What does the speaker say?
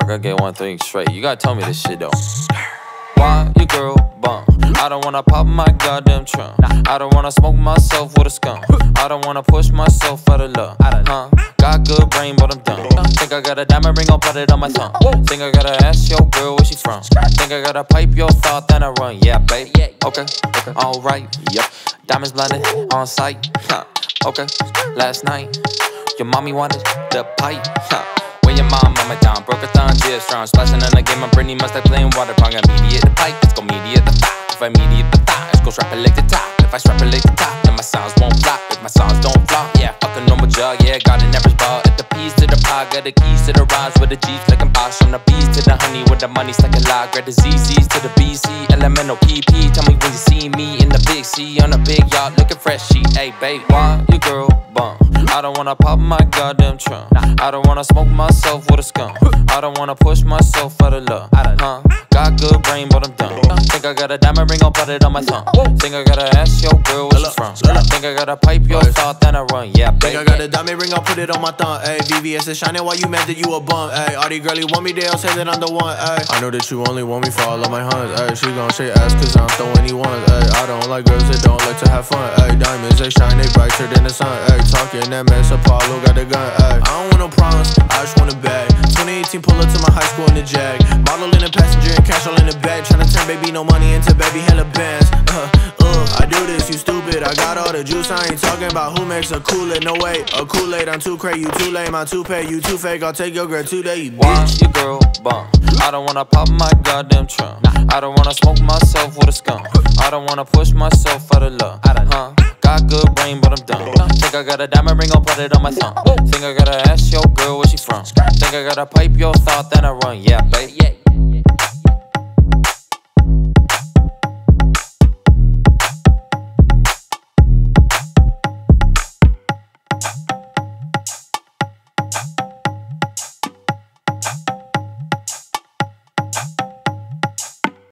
gotta get one thing straight. You gotta tell me this shit though. Why your girl bum? I don't wanna pop my goddamn trunk. I don't wanna smoke myself with a skunk. I don't wanna push myself out of love. Got good brain, but I'm dumb. Think I got a diamond ring, I'll put it on my thumb. Think I gotta ask your girl where she from. Think I gotta pipe your thought, then I run. Yeah, babe. Okay, alright. Yep. Diamonds blinded on sight. Okay, last night your mommy wanted the pipe. When your mom down, broke her thumb, tears strong. Splashing in the game, I'm Britney, must like playing water pong. Immediate the pipe, let's go mediate the thigh. If I mediate the thigh, let's go strap it like the top. If I strap it like the top, then my sounds won't flop. If my sounds don't flop, yeah, fuck a normal jug, yeah, got an average ball. At the P's to the pie, got the keys to the rhymes with the G's like I'm Bosch. From the B's to the honey with the money stuck a lot. Grab the ZZ's to the BC, elemental PP. Tell me when you see me in the big C on a big yacht, looking fresh. She, hey, babe, why your girl bum? I don't wanna pop my goddamn trunk. I don't wanna smoke myself with a skunk. I don't wanna push myself out of love. Got good brain, but I'm dumb. Think I got a diamond ring, I'll put it on my thumb. Think I gotta ask your girl where she from. Think I gotta pipe your thought, then I run. Yeah, babe. Think I got a diamond ring, I'll put it on my thumb. Ayy, VVS is shining while you mad that you a bum. Ayy, all these girlies want me, they'll say that I'm the one. Ayy, I know that you only want me for all of my hunts. Ayy, she gon' shake ass cause I'm throwing any ones. Ayy, I don't like girls that don't like to have fun. Ayy, diamonds, they shine, they brighter than the sun. Ayy, talking that mess, Apollo got the gun. Ayy, I don't want no problems, I just want a bag. 2018, pull up to my high school in the Jag. Bottle in the passenger and cash all in the bag. Tryna turn baby no money into baby hella bands. I do this, you stupid, I got all the juice. I ain't talking about who makes a Kool-Aid. No way, a Kool-Aid, I'm too crazy, you too lame. I'm too paid, you too fake, I'll take your girl today, you bitch. Why your girl bum? I don't wanna pop my goddamn trunk. I don't wanna smoke myself with a skunk. I don't wanna push myself out of love. Got good brain, but I'm dumb. Think I got a diamond ring, I'll put it on my thumb. Think I gotta ask your girl where she from. Think I gotta pipe your thought, then I run. Yeah, babe.